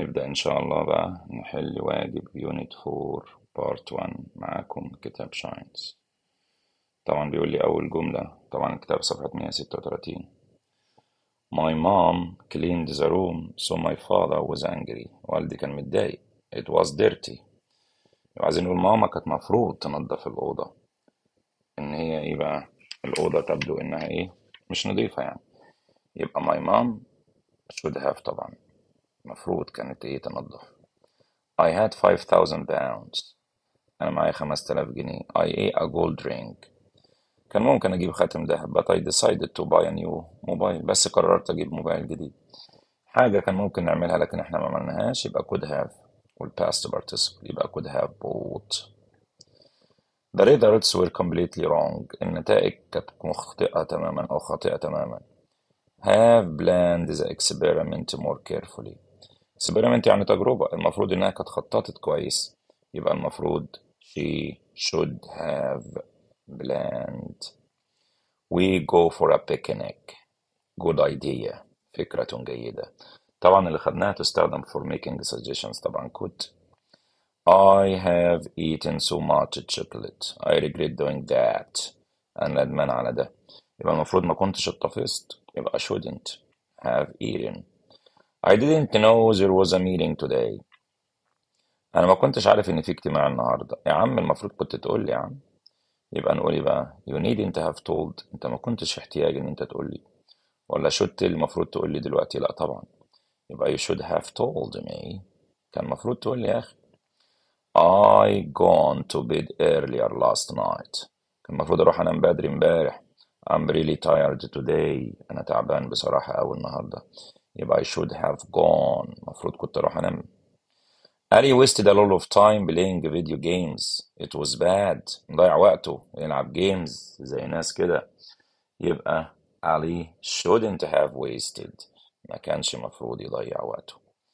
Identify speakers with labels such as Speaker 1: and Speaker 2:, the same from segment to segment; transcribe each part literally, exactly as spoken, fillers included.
Speaker 1: نبدأ إن شاء الله بقى نحل واجب يونت فور بارت وان معاكم كتاب ساينس. طبعا بيقول لي أول جملة، طبعا الكتاب صفحة مية وستة وتلاتين. My mom cleaned the room so my father was angry. والدي كان متضايق. It was dirty. يبقى عايزين نقول ماما كانت مفروض تنظف الأوضة. إن هي إيه بقى؟ الأوضة تبدو إنها إيه؟ مش نظيفة يعني. يبقى my mom should have طبعا مفروض كانت إيه تنظف. I had five thousand pounds. أنا معايا خمسة آلاف جنيه. I ate a gold ring. كان ممكن أجيب خاتم ذهب but I decided to buy a new mobile. بس قررت أجيب موبايل جديد. حاجة كان ممكن نعملها لكن إحنا ما عملناهاش، يبقى could have. والpast participle يبقى could have bought. The results were completely wrong. النتائج كانت مخطئة تماما أو خاطئة تماما. Have planned the experiment more carefully. experiment يعني تجربة، المفروض إنها كانت خططت كويس، يبقى المفروض she should have planned. We go for a picnic. Good idea. فكرة جيدة. طبعا اللي خدناها تستخدم for making suggestions طبعا could. I have eaten so much chocolate. I regret doing that. أنا ندمان على ده. يبقى المفروض ما كنتش اتفزت، يبقى shouldn't have eaten. I didn't know there was a meeting today. أنا ما كنتش عارف إن في اجتماع النهاردة. يا عم المفروض كنت تقول لي يا عم. يبقى نقول إيه بقى؟ you needn't have told. أنت ما كنتش في احتياج إن أنت تقول لي. ولا should tell المفروض تقول لي دلوقتي؟ لا طبعا. يبقى you should have told me. كان المفروض تقول لي يا أخي. I gone to bed earlier last night. كان المفروض أروح أنام بدري امبارح. I'm really tired today. أنا تعبان بصراحة أوي النهاردة. يبقى I should have gone. المفروض كنت أروح أنام. Ali wasted a lot of time playing video games. It was bad. مضيع وقته يلعب جيمز زي ناس كده. يبقى Ali shouldn't have wasted. ما كانش مفروض يضيع وقته.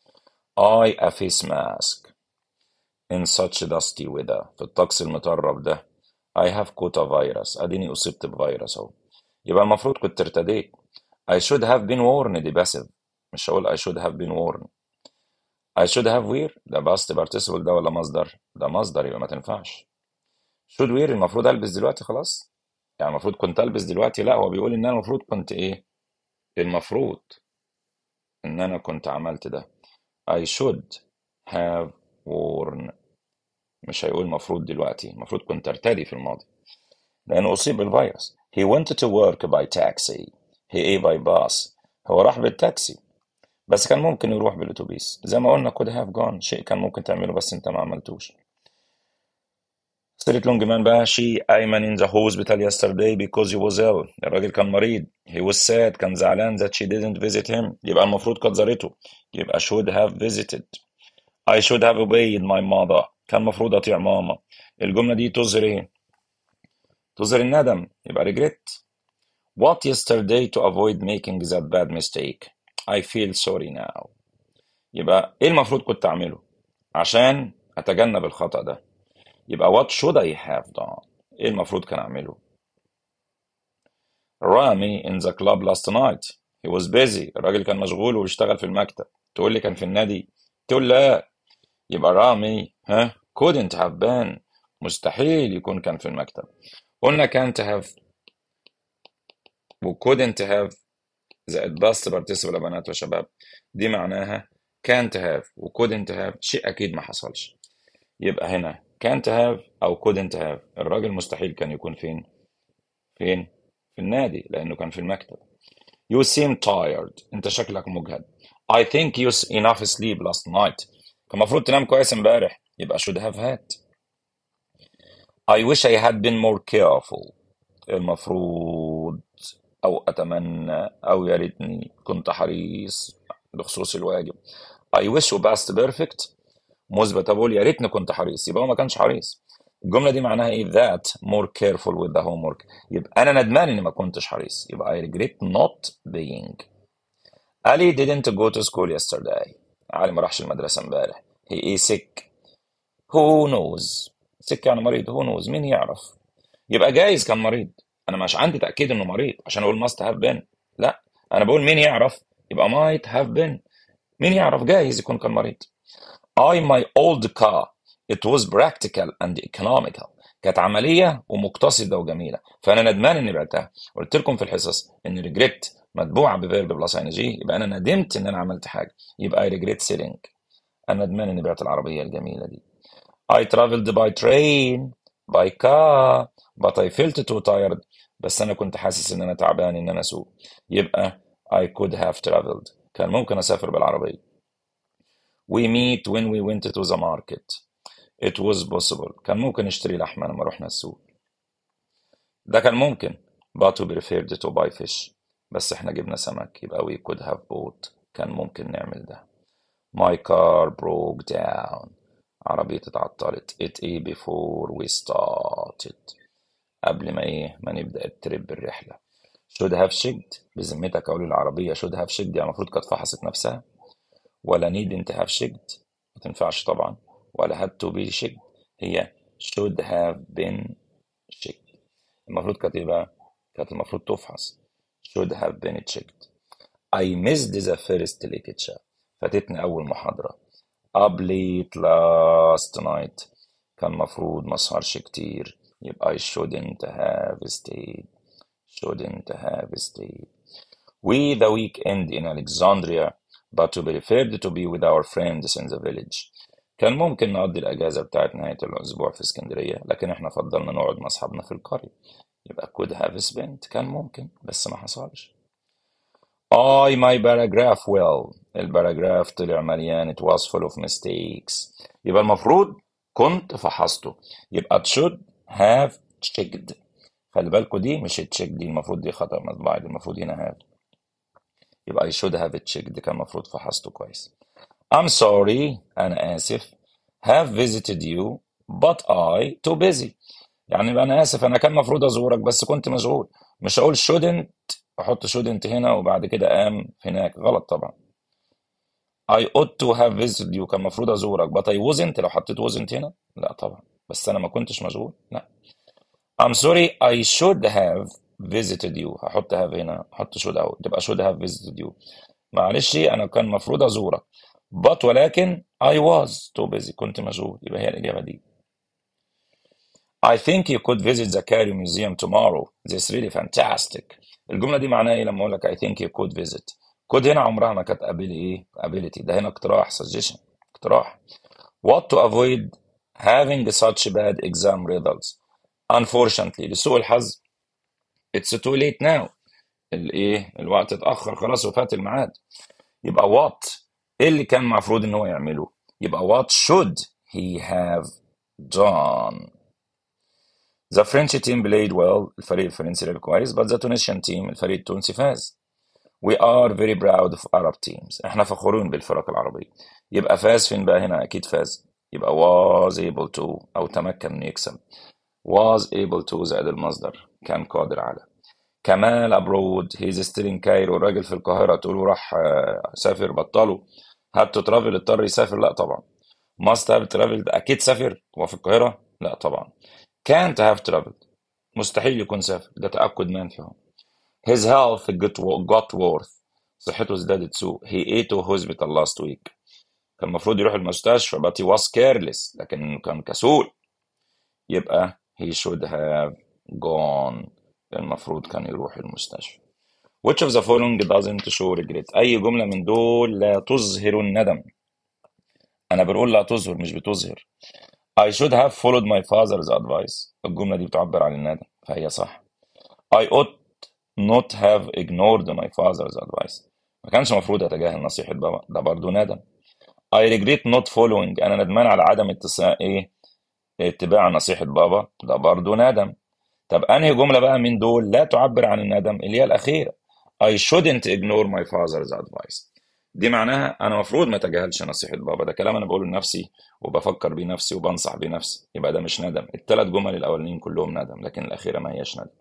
Speaker 1: I a face mask. In such dusty weather. في الطقس المطرب ده. I have caught a virus. أديني أصبت بفيروس أهو. يبقى المفروض كنت ارتديت. I should have been warned. دي passive. مش هقول I should have been warned. I should have wear. ده past participle ده ولا مصدر؟ ده مصدر، يبقى ما تنفعش. should wear المفروض ألبس دلوقتي خلاص. يعني المفروض كنت ألبس دلوقتي. لا، هو بيقول إن أنا المفروض كنت إيه؟ المفروض إن أنا كنت عملت ده. I should have worn. مش هيقول مفروض دلوقتي، المفروض كنت ارتدي في الماضي لأنه أصيب بالفيروس. He went to work by taxi. He ate by bus. هو راح بالتاكسي، بس كان ممكن يروح بالأتوبيس. زي ما قلنا could have gone. شيء كان ممكن تعمله بس أنت ما عملتوش. سيرة لونج مان بقى. she أيمن in the hospital yesterday because he was ill. الراجل كان مريض. he was sad. كان زعلان that she didn't visit him. يبقى المفروض كانت زارته. يبقى should have visited. I should have obeyed my mother. كان المفروض أطيع ماما. الجملة دي تظهر إيه؟ تظهر الندم. يبقى regret. What yesterday to avoid making that bad mistake. I feel sorry now. يبقى إيه المفروض كنت أعمله عشان أتجنب الخطأ ده؟ يبقى what should I have done. إيه المفروض كان أعمله؟ رامي in the club last night. He was busy. الراجل كان مشغول وبيشتغل في المكتب. تقول لي كان في النادي؟ تقول لا. يبقى رامي ها couldn't have been. مستحيل يكون كان في المكتب. قلنا can't have و couldn't have زائد past participle يا بنات وشباب. دي معناها can't have و couldn't have شيء أكيد ما حصلش. يبقى هنا can't have أو couldn't have. الراجل مستحيل كان يكون فين؟ فين؟ في النادي لأنه كان في المكتب. You seem tired. أنت شكلك مجهد. I think you s- enough sleep last night. كان المفروض تنام كويس امبارح. يبقى should have had. I wish I had been more careful. المفروض أو أتمنى أو يا ريتني كنت حريص بخصوص الواجب. I wish و past perfect مثبت. أقول يا ريتني كنت حريص، يبقى هو ما كانش حريص. الجملة دي معناها إيه؟ that more careful with the homework. يبقى أنا ندمان إني ما كنتش حريص. يبقى I regret not being. Ali didn't go to school yesterday. علي ما راحش المدرسة امبارح. He is sick. Who knows. sick يعني مريض. Who knows. مين يعرف. يبقى جايز كان مريض. أنا مش عندي تأكيد إنه مريض عشان أقول must have been. لا، أنا بقول مين يعرف. يبقى might have been. مين يعرف، جايز يكون كان مريض. I my old car it was practical and economical. كانت عملية ومقتصدة وجميلة، فأنا ندمان إني بعتها. قلت لكم في الحصص إن regret متبوعة بفيرب بلس ان جي، يبقى أنا ندمت إن أنا عملت حاجة، يبقى I regret selling. أنا ندمان إني بعت العربية الجميلة دي. I traveled by train by car but I felt too tired. بس أنا كنت حاسس إن أنا تعبان إن أنا أسوق، يبقى I could have traveled. كان ممكن أسافر بالعربية. We meet when we went to the market. It was possible. كان ممكن نشتري لحمة لما رحنا السوق. ده كان ممكن. But we preferred to buy fish. بس احنا جبنا سمك، يبقى we could have bought. كان ممكن نعمل ده. My car broke down. عربيتي اتعطلت. It a before we started. قبل ما ايه ما نبدأ التريب الرحلة. should have checked. بذمتك اقول العربية should have checked يعني المفروض كانت فحصت نفسها، ولا needn't have checked ما تنفعش طبعا، ولا had to be checked. هي should have been checked. المفروض كانت ايه بقى؟ كانت المفروض تفحص. should have been checked. I missed the first lecture. فاتتني أول محاضرة. up late last night. كان المفروض ما اسهرش كتير، يبقى I shouldn't have stayed. shouldn't have stayed. We the weekend in Alexandria but we preferred to be with our friends in the village. كان ممكن نقضي الأجازة بتاعت نهاية الأسبوع في اسكندرية، لكن احنا فضلنا نقعد مع أصحابنا في القرية، يبقى could have spent. كان ممكن بس ما حصلش. I my paragraph well. الباراجراف طلع مليان it was full of mistakes. يبقى المفروض كنت فحصته، يبقى should have checked. خلي بالكوا دي مش check، دي المفروض دي خطأ مطبعي، دي المفروض هنا have. يبقى I should have checked كان المفروض فحصته كويس. I'm sorry أنا آسف. have visited you but I too busy. يعني بقى أنا آسف أنا كان المفروض أزورك بس كنت مشغول. مش هقول shouldn't أحط shouldn't هنا وبعد كده am هناك، غلط طبعا. I ought to have visited you كان المفروض أزورك but I wasn't. لو حطيت wasn't هنا لا طبعا، بس أنا ما كنتش مشغول لا. I'm sorry I should have visited you. هحط have هنا، أحط should أو تبقى should have visited you. معلش أنا كان المفروض أزورك but ولكن I was too busy كنت مشغول، يبقى هي الإجابة دي. I think you could visit the Cairo Museum tomorrow. This really fantastic. الجملة دي معناها إيه لما أقول لك I think you could visit؟ could هنا عمرها ما كانت ability إيه؟ ability. ده هنا اقتراح suggestion، اقتراح. What to avoid having such bad exam results. Unfortunately لسوء الحظ it's too late now. الإيه؟ الوقت اتأخر خلاص وفات الميعاد. يبقى what إيه اللي كان المفروض إن هو يعمله؟ يبقى what should he have done. The French team played well. الفريق الفرنسي لعب كويس. But the Tunisian team الفريق التونسي فاز. We are very proud of Arab teams. احنا فخورون بالفرق العربية. يبقى فاز فين بقى هنا؟ أكيد فاز. يبقى was able to أو تمكن إنه يكسب. was able to زائد المصدر كان قادر على. كمال abroad he's still in Cairo. الراجل في القاهرة تقولوا راح آه، سافر بطله. had to travel اضطر يسافر؟ لا طبعا. must have traveled أكيد سافر هو في القاهرة؟ لا طبعا. can't have traveled مستحيل يكون سافر، ده تأكد منفي. his health got, got worse. صحته ازدادت سوء. he ate to hospital last week. كان المفروض يروح المستشفى but he was careless لكن كان كسول، يبقى he should have gone. المفروض كان يروح المستشفى. which of the following doesn't show regret. أي جملة من دول لا تظهر الندم. أنا بقول لا تظهر مش بتظهر. I should have followed my father's advice. الجملة دي بتعبر عن الندم فهي صح. I ought not have ignored my father's advice. ما كانش المفروض أتجاهل نصيحة بابا، ده برضو ندم. I regret not following. أنا ندمان على عدم اتساع إيه اتباع نصيحة بابا، ده برضو ندم. طب أنهي جملة بقى من دول لا تعبر عن الندم؟ اللي هي الأخيرة. I shouldn't ignore my father's advice. دي معناها أنا مفروض ما أتجاهلش نصيحة بابا، ده كلام أنا بقوله لنفسي وبفكر بيه نفسي وبنصح بيه نفسي، يبقى ده مش ندم. الثلاث جمل الأولانيين كلهم ندم لكن الأخيرة ما هياش ندم.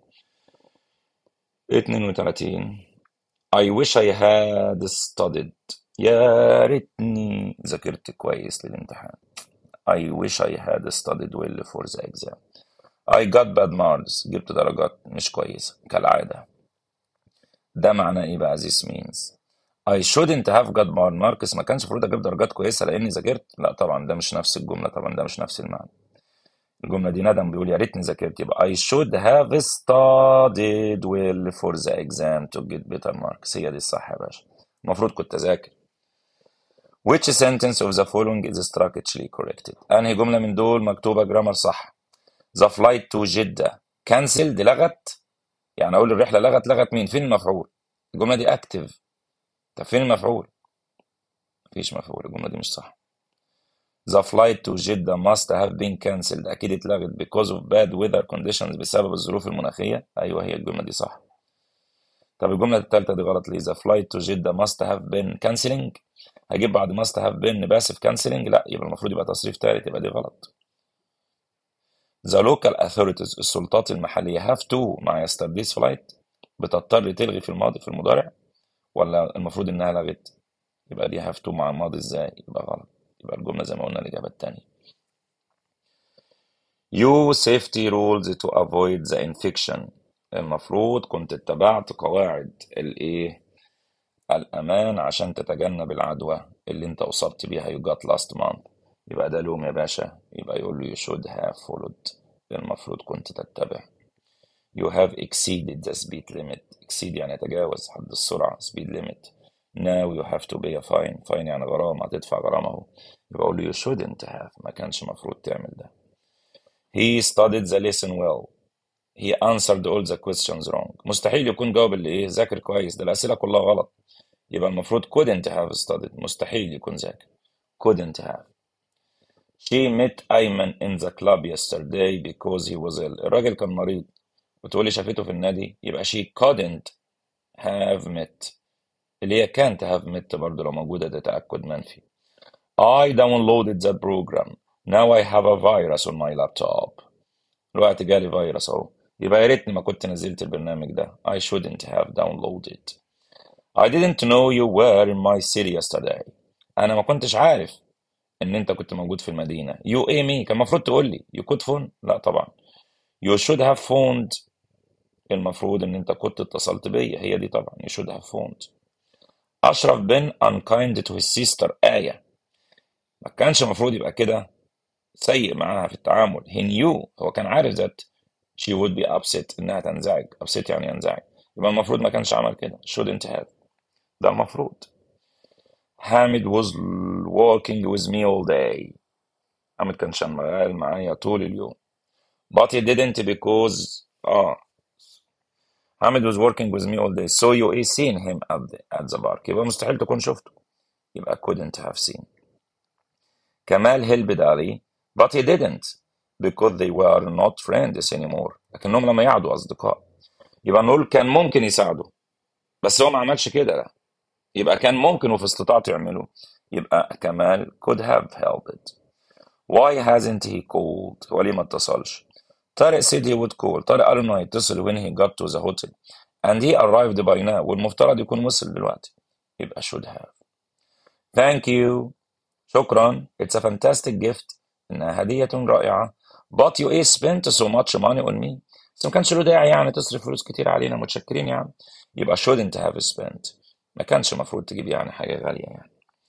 Speaker 1: اتنين وتلاتين I wish I had studied. يا ريتني ذاكرت كويس للامتحان. I wish I had studied well for the exam. I got bad marks. جبت درجات مش كويسة كالعادة. ده معناه ايه بقى this means؟ I shouldn't have got bad marks، ما كانش المفروض اجيب درجات كويسه لاني ذاكرت. لا طبعا ده مش نفس الجمله، طبعا ده مش نفس المعنى. الجمله دي ندم بيقول يا ريتني ذاكرت، يبقى I should have studied well for the exam to get better marks. هي دي الصح يا باشا، المفروض كنت اذاكر. Which sentence of the following is structurally corrected؟ انهي جمله من دول مكتوبه جرامر صح؟ The flight to جدة cancelled، لغت، يعني اقول الرحله لغت، لغت مين؟ فين المفعول؟ الجمله دي active، طب فين المفعول؟ مفيش مفعول، الجمله دي مش صح. The flight to جدة must have been cancelled، أكيد اتلغت because of bad weather conditions، بسبب الظروف المناخية. أيوه هي الجملة دي صح. طب الجملة التالتة دي غلط ليه؟ The flight to جدة must have been cancelling، هجيب بعد must have been passive cancelling؟ لا، يبقى المفروض يبقى تصريف تالت، يبقى دي غلط. The local authorities، السلطات المحلية have to مع yesterday's flight، بتضطر تلغي في الماضي في المضارع، ولا المفروض إنها لغت؟ يبقى دي have to مع الماضي إزاي؟ يبقى غلط، يبقى الجملة زي ما قلنا الإجابة التانية. You safety rules to avoid the infection، المفروض كنت اتبعت قواعد الايه، الأمان، عشان تتجنب العدوى اللي انت أصبت بيها you got last month. يبقى ده لوم يا باشا، يبقى يقول له you should have followed، المفروض كنت تتبع. You have exceeded the speed limit، exceed يعني يتجاوز حد السرعة، speed limit. Now you have to pay a fine، fine يعني غرامة، هتدفع غرامة اهو. يبقى أقول له you shouldn't have، ما كانش مفروض تعمل ده. He studied the lesson well، he answered all the questions wrong، مستحيل يكون جاوب اللي ايه ذاكر كويس، ده الأسئلة كلها غلط. يبقى المفروض couldn't have studied، مستحيل يكون ذاكر، couldn't have. She met Ayman in the club yesterday because he was ill، الراجل كان مريض، وتقولي شافته في النادي، يبقى she couldn't have met، اللي هي can't have met برضه لو موجودة ده تأكد منفي. I downloaded the program، now I have a virus on my laptop، الوقت جالي فيروس اهو، يبقى يا ريتني ما كنت نزلت البرنامج ده. I shouldn't have downloaded. I didn't know you were in my city yesterday، انا ما كنتش عارف ان انت كنت موجود في المدينة. You ايه مي، كان المفروض تقول لي you could phone، لا طبعا. You should have phoned، المفروض ان انت كنت اتصلت بيا، هي دي طبعا you should have phoned. أشرف been unkind to his sister آية، ما كانش المفروض يبقى كده سيء معاها في التعامل. he knew، هو كان عارف that she would be upset، إنها تنزعج، upset يعني ينزعج، يبقى المفروض ما كانش عمل كده shouldn't have، ده المفروض. حامد was working with me all day، حامد كان شغال معايا طول اليوم. but he didn't because اه حامد was working with me all day so you ain't seen him at the, at the park، يبقى مستحيل تكون شفته، يبقى couldn't have seen. كمال helped علي but he didn't because they were not friends anymore، لكنهم لما يعدوا أصدقاء، يبقى نقول كان ممكن يساعده بس هو ما عملش كده، لا، يبقى كان ممكن وفي استطاعته يعمله، يبقى كمال could have helped. why hasn't he called، هو ليه ما اتصلش؟ طارق said he would call، طارق قال انه هيتصل when he got to the hotel and he arrived by now، والمفترض يكون وصل دلوقتي، يبقى should have. thank you، شكرا، it's a fantastic gift، إنها هدية رائعة. but you eh spent so much money on me، بس ما كانش له داعي يعني تصرف فلوس كتير علينا، متشكرين يعني، يبقى shouldn't have spent، ما كانش المفروض تجيب يعني حاجة غالية يعني.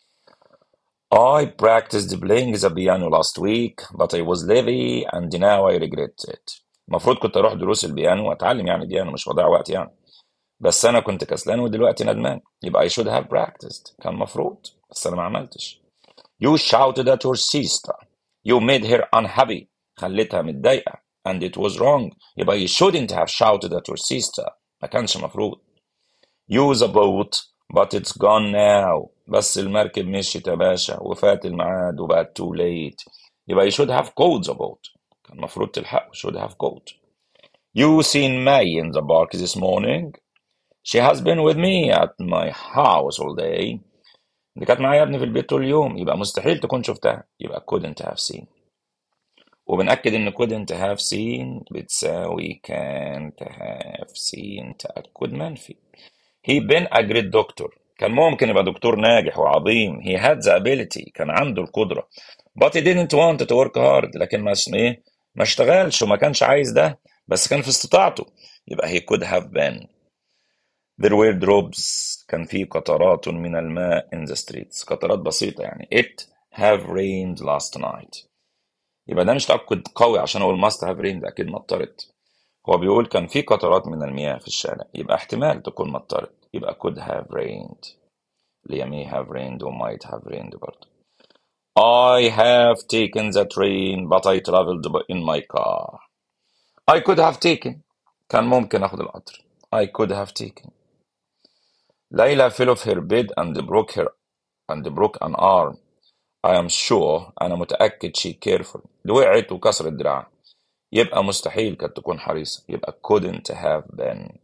Speaker 1: I practiced playing the piano last week but I was lazy and now I regret it، المفروض كنت أروح دروس البيانو وأتعلم يعني بيانو، مش بضيع وقت يعني، بس أنا كنت كسلان ودلوقتي ندمان، يبقى I should have practiced، كان مفروض بس أنا ما عملتش. You shouted at your sister، you made her unhappy، خليتها متضايقة، and it was wrong، يبقى you shouldn't have shouted at your sister، ما كانش مفروض. Use a boat but it's gone now، بس المركب مشيت يا باشا وفات الميعاد وبقت too late، يبقى you should have called the boat، كان المفروض تلحق should have called. You seen May in the park this morning، she has been with me at my house all day، دي كانت معايا يا ابني في البيت طول اليوم، يبقى مستحيل تكون شفتها، يبقى couldn't have seen. وبنأكد إن couldn't have seen بتساوي can't have seen تأكد منفي. he been a great doctor، كان ممكن يبقى دكتور ناجح وعظيم، he had the ability، كان عنده القدرة، but he didn't want to work hard، لكن ما ايه ما اشتغلش وما كانش عايز ده، بس كان في استطاعته، يبقى he could have been. There were drops. كان في قطرات من الماء in the streets. قطرات بسيطة يعني. It have rained last night. يبقى ده مش تأكد قوي عشان أقول must have rained أكيد مطرت. هو بيقول كان في قطرات من المياه في الشارع، يبقى احتمال تكون مطرت، يبقى could have rained، اللي هي may have rained و might have rained برضه. I have taken the train but I traveled in my car. I could have taken. كان ممكن أخذ القطر. I could have taken. ليلى fell off her bed and broke her and broke an arm. I am sure. أنا متأكد she careful. دي وقعت وكسرت دراعها. يبقى مستحيل كانت تكون حريصة. يبقى couldn't have been.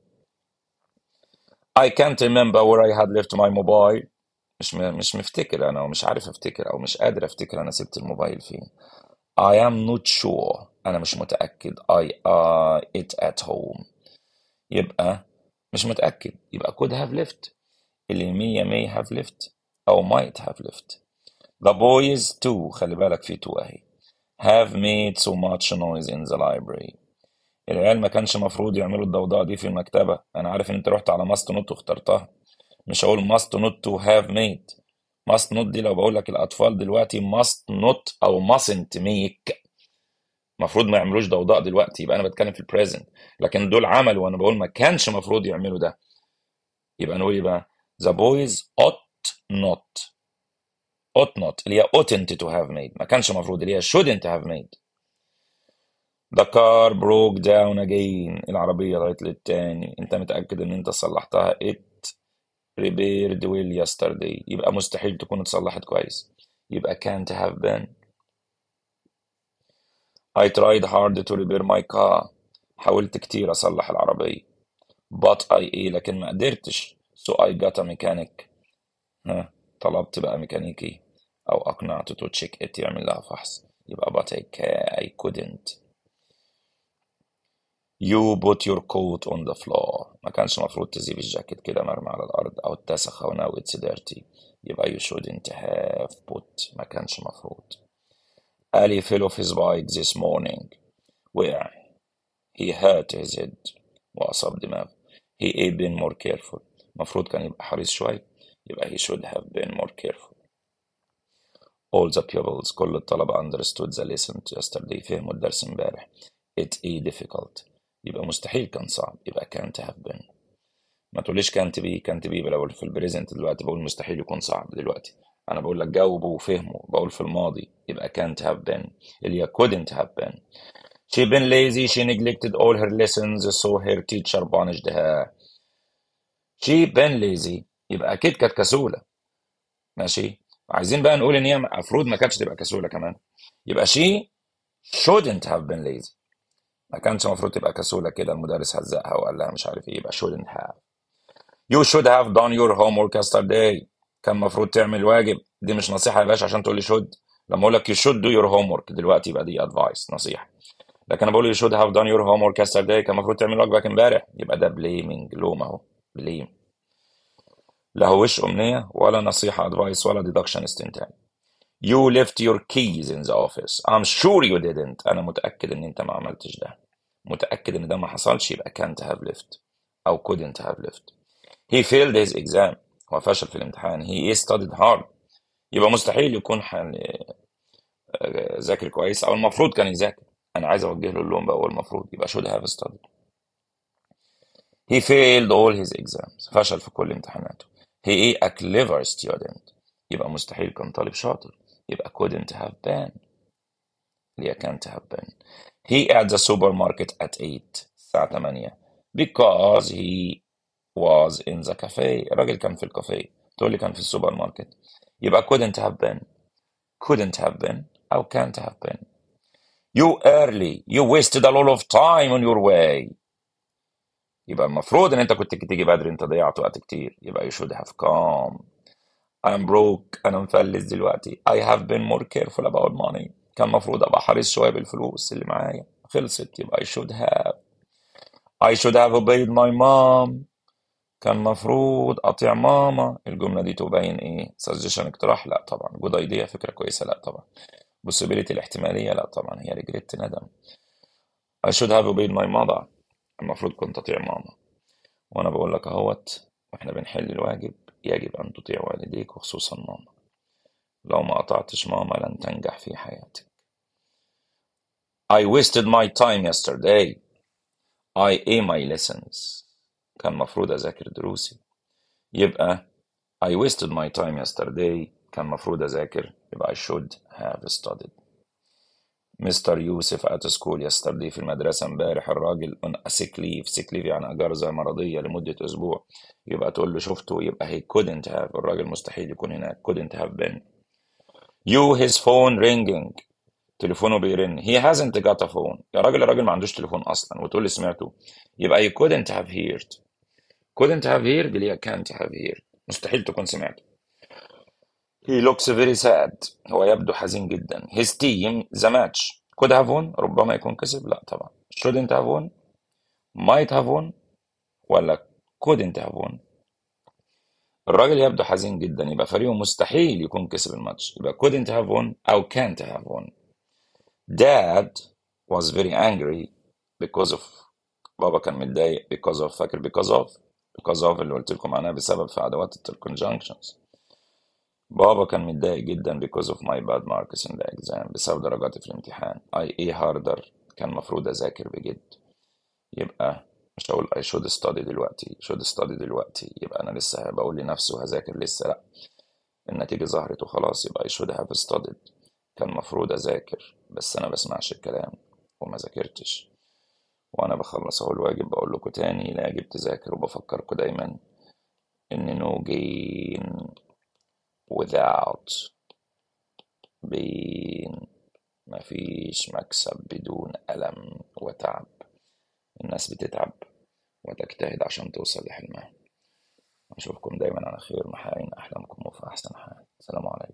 Speaker 1: I can't remember where I had left my mobile. مش م... مش مفتكر أنا ومش عارف أفتكر أو مش قادر أفتكر أنا سبت الموبايل فين. I am not sure. أنا مش متأكد. I uh, it at home. يبقى مش متأكد. يبقى could have left. اللي مية may have left أو might have left. The boys too. خلي بالك في two أهي. Have made so much noise in the library. العيال ما كانش مفروض يعملوا الضوضاء دي في المكتبة. أنا عارف إن أنت رحت على must not واخترتها. مش هقول must not to have made. must not دي لو بقول لك الأطفال دلوقتي must not أو mustn't make. المفروض ما يعملوش ضوضاء دلوقتي، يبقى أنا بتكلم في البريزنت. لكن دول عملوا وأنا بقول ما كانش مفروض يعملوا ده. يبقى نقول يبقى the boys ought not. ought not اللي هي oughtn't to have made. ما كانش مفروض اللي هي shouldn't have made. The car broke down again. العربية غلطت للتاني. انت متأكد ان انت صلحتها. It repaired well yesterday. يبقى مستحيل تكون اتصلحت كويس. يبقى can't have been. I tried hard to repair my car. حاولت كتير أصلح العربية. But I إيه لكن ما قدرتش. So I got a mechanic. ها طلبت بقى ميكانيكي أو أقنعته to check it يعمل لها فحص. يبقى but I, ca- I couldn't. You put your coat on the floor. ما كانش مفروض تسيب الجاكيت كده مرمي على الأرض أو اتسخ أو now it's dirty. يبقى you shouldn't have put. ما كانش مفروض. Ali fell off his bike this morning. وقع. He hurt his head. وأصاب دماغه. He had been more careful. مفروض كان يبقى حريص شوي. يبقى he should have been more careful. All the pupils. كل الطلبة understood the lesson yesterday. فهموا الدرس امبارح. It is difficult. يبقى مستحيل كان صعب. يبقى can't have been. ما تقوليش can't be. can't be بقول في البريزنت دلوقتي بقول مستحيل يكون صعب دلوقتي. أنا بقول لك جاوبوا وفهموا. بقول في الماضي. يبقى can't have been. اللي هي couldn't have been. She been lazy. She neglected all her lessons. So her teacher punished her. She been lazy. يبقى أكيد كانت كسولة. ماشي. عايزين بقى نقول إن هي المفروض ما كانتش تبقى كسولة كمان. يبقى she shouldn't have been lazy. ما كانش المفروض تبقى كسولة كده المدرس هزقها وقال لها مش عارف ايه. يبقى shouldn't have. You should have done your homework yesterday. كان المفروض تعمل واجب. دي مش نصيحة يا باشا عشان تقول لي should. لما اقول لك you should do your homework دلوقتي يبقى دي advice نصيحة. لكن انا بقول you should have done your homework yesterday. كان المفروض تعمل واجبك امبارح. يبقى ده blaming. لوم اهو. blame. لا هو وش أمنية ولا نصيحة advice ولا deduction استنتاج. You left your keys in the office. I'm sure you didn't. أنا متأكد إن أنت ما عملتش ده. متأكد إن ده ما حصلش. يبقى can't have left أو couldn't have left. He failed his exam. هو فشل في الامتحان. He studied hard. يبقى مستحيل يكون حن... ذاكر كويس أو المفروض كان يذاكر. أنا عايز أوجه له اللوم بقى. هو المفروض يبقى should have studied. He failed all his exams. فشل في كل امتحاناته. He a clever student. يبقى مستحيل كان طالب شاطر. يبقى couldn't have been. اللي هي can't have been. He at the supermarket at eight. الساعة تمانية. Because he was in the cafe. الراجل كان في الكافيه. تقول لي كان في السوبر ماركت. يبقى couldn't have been. couldn't have been أو can't have been. You early. You wasted a lot of time on your way. يبقى المفروض ان انت كنت تيجي بدري. انت ضيعت وقت كتير. يبقى you should have come. I'm broke. انا مفلس دلوقتي. I have been more careful about money. كان المفروض ابقى حريص شويه بالفلوس اللي معايا. خلصت. يبقى I should have. I should have obeyed my mom. كان المفروض اطيع ماما. الجمله دي تبين ايه؟ suggestion اقتراح؟ لا طبعا. good idea فكره كويسه؟ لا طبعا. possibility الاحتماليه؟ لا طبعا. هي regret ندم. I should have obeyed my mother. المفروض كنت اطيع ماما. وانا بقول لك اهوت واحنا بنحل الواجب يجب أن تطيع والديك وخصوصا ماما. لو ما قطعتش ماما لن تنجح في حياتك. I wasted my time yesterday. I ate my lessons. كان مفروض أذاكر دروسي. يبقى I wasted my time yesterday كان مفروض أذاكر، يبقى I should have studied. مستر يوسف at school yesterday في المدرسة امبارح الراجل on a sick leave. sick leave يعني أجازة مرضية لمدة أسبوع. يبقى تقول له شفته، يبقى he couldn't have، الراجل مستحيل يكون هناك. couldn't have been. you his phone ringing. تليفونه بيرن. he hasn't got a phone. يا راجل الراجل ما عندوش تليفون أصلا وتقول لي سمعته. يبقى you couldn't have heard. couldn't have heard اللي هي can't have heard، مستحيل تكون سمعته. he looks very sad. هو يبدو حزين جدا. his team the match could have won. ربما يكون كسب. لا طبعا. shouldn't have won. might have won ولا couldn't have won. الراجل يبدو حزين جدا، يبقى فريقه مستحيل يكون كسب الماتش. يبقى couldn't have won أو can't have won. dad was very angry because of. بابا كان متضايق because of. فاكر because of because of اللي قلت لكم عنها بسبب في أدوات ال conjunctions. بابا كان متضايق جدا because of my bad marks in the exam. بسبب درجاتي في الامتحان. I A harder كان مفروض أذاكر بجد. يبقى مش هقول I should study دلوقتي should study دلوقتي، يبقى أنا لسه بقول لنفسي وهذاكر لسه. لأ، النتيجة ظهرت وخلاص. يبقى I should have studied كان مفروض أذاكر بس أنا بسمعش الكلام وما ذاكرتش. وأنا بخلص أهو الواجب بقول لكم تاني لا يجب تذاكر، وبفكركم دايما إن no gain without pain. مفيش مكسب بدون ألم وتعب. الناس بتتعب وتجتهد عشان توصل لحلمها. أشوفكم دايما على خير، محققين أحلامكم وفي أحسن حال. سلام عليكم.